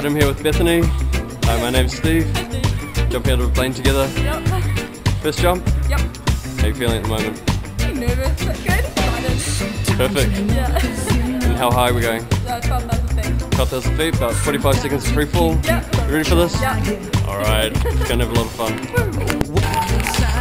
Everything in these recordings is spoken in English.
I'm here with Bethany. Hi, my name's Steve. Jumping out of a plane together. Yep. First jump? Yep. How are you feeling at the moment? Nervous, but good. Excited. Perfect. Yeah. And how high are we going? 12,000 feet. 12,000 feet, about 45 seconds of free fall. Yep. You ready for this? Yeah. Alright, gonna have a lot of fun.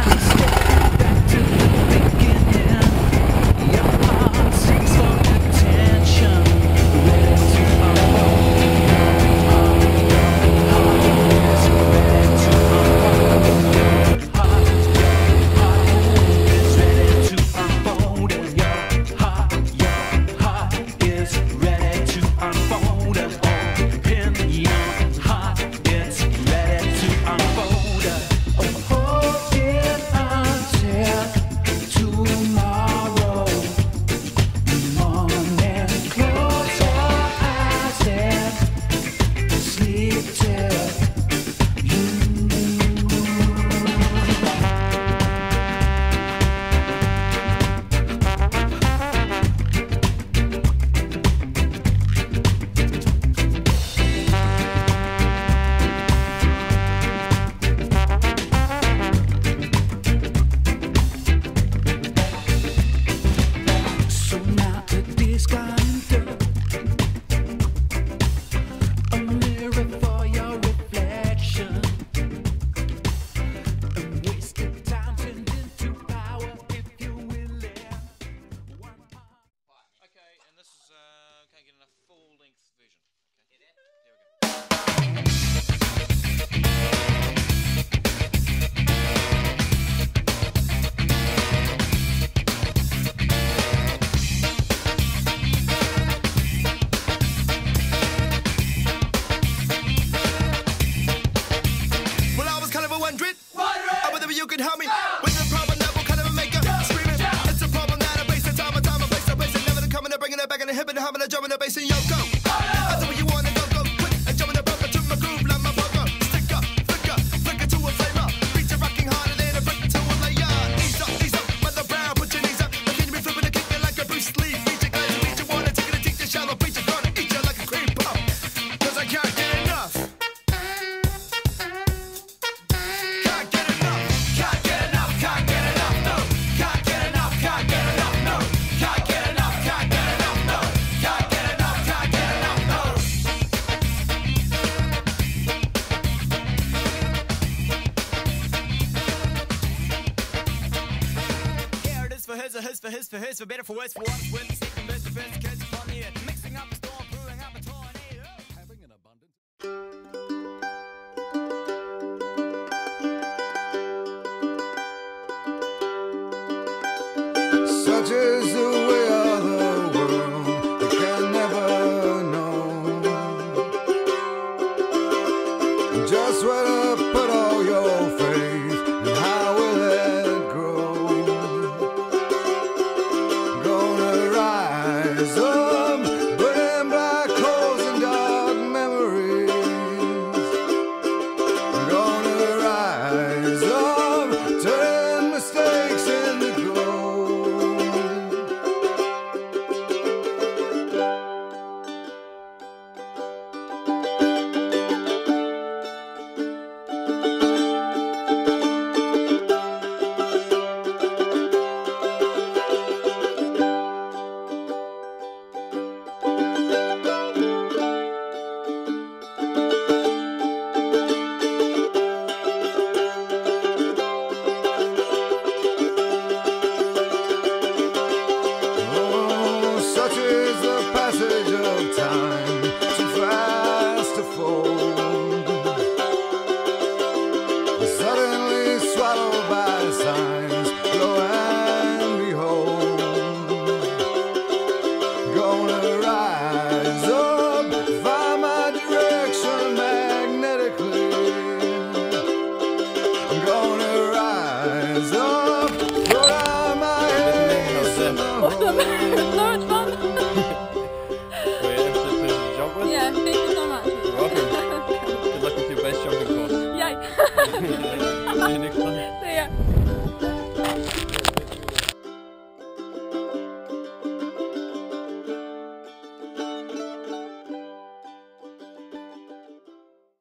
You can help me with the problem that will kind of make her screaming. It's a problem that I waste the time, I waste it. Never coming and bringing it back and hipping, humming and jumping the bass and yo go. I do what you wanna go quick and jumping the broker to my groove like my poker. Stick up, flicker to a flavor. Beat you rocking harder than a brick to a layer. Ease up, mother brown, put your knees up. But can you be flipping and kicking like a Bruce Lee? Beat you, glad you beat you, wanna take it and teach the shallow beat you, gonna eat you like a cream puff. Cause I can't get enough. For his, for better, for worse, for worse, with the second best, the best kids upon the earth. Mixing up a storm, brewing up a tornado. Having an abundance. Such is the way of the world, you can never know just where to put all your faith and how will it grow. Gonna rise up, burning black holes and dark memories. Gonna rise up, turn mistakes into gold. See you next time. See ya.